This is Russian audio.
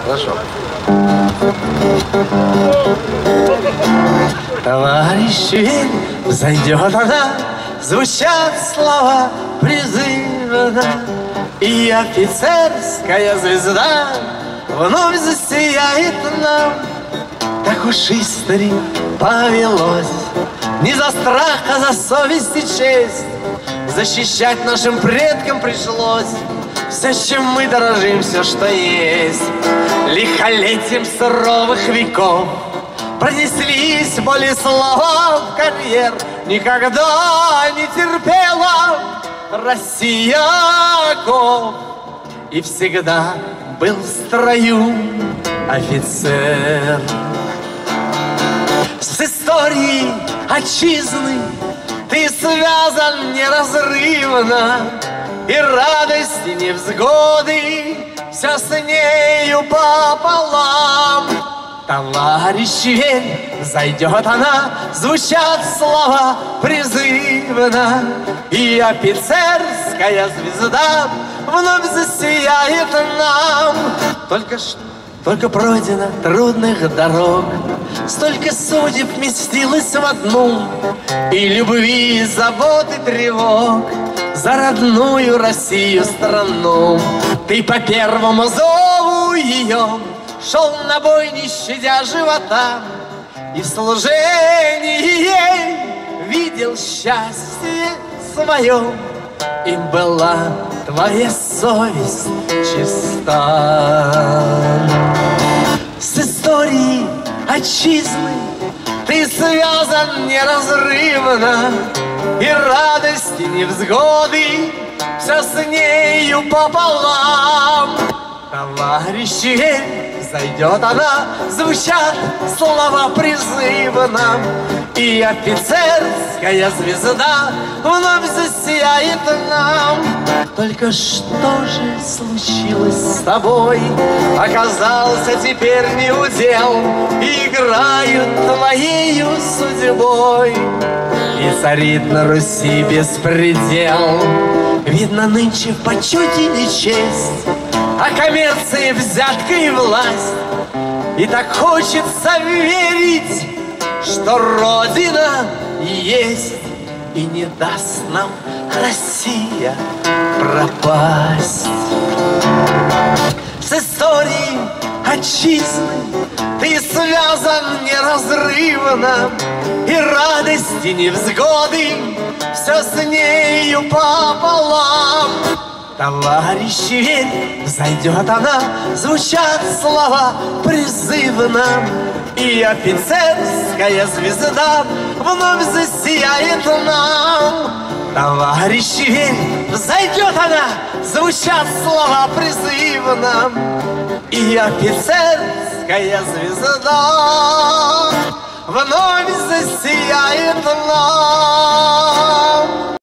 Хорошо. Товарищ, верь, взойдет она, звучат слова призывно, и офицерская звезда вновь засияет нам. Так уж истори повелось, не за страх, а за совесть и честь защищать нашим предкам пришлось все, чем мы дорожим, все, что есть. Лихолетием суровых веков пронеслись боли слова в карьер. Никогда не терпела Россия окоп, и всегда был в строю офицер. С историей отчизны ты связан неразрывно, и радости, невзгоды, все с нею пополам. Товарищ, верь, зайдет она, звучат слова призывно, и офицерская звезда вновь засияет нам. Только пройдено трудных дорог, столько судеб вместилось в одну, и любви, забот и тревог за родную Россию страну. Ты по первому зову ее шел на бой, не щадя живота, и в служении ей видел счастье свое, и была твоя совесть чиста. С историей отчизны ты связан неразрывно, и радости, невзгоды, все с нею пополам. Товарищ, верь, зайдет она, звучат слова призывно, и офицерская звезда вновь засияет нам. Только что же случилось с тобой? Оказался теперь не удел, и играют твоею судьбой, и царит на Руси беспредел. Видно, нынче в почете нечесть, а коммерции, взятка и власть. И так хочется верить, что Родина есть, и не даст нам Россия пропасть. С историей отчизны ты связан неразрывно, и радости, невзгоды, все с нею пополам. Товарищ, верь, зайдет она, звучат слова призывно, и офицерская звезда вновь засияет нам. Товарищ, верь, зайдет она, звучат слова призывно, и офицерская звезда вновь засияет нам.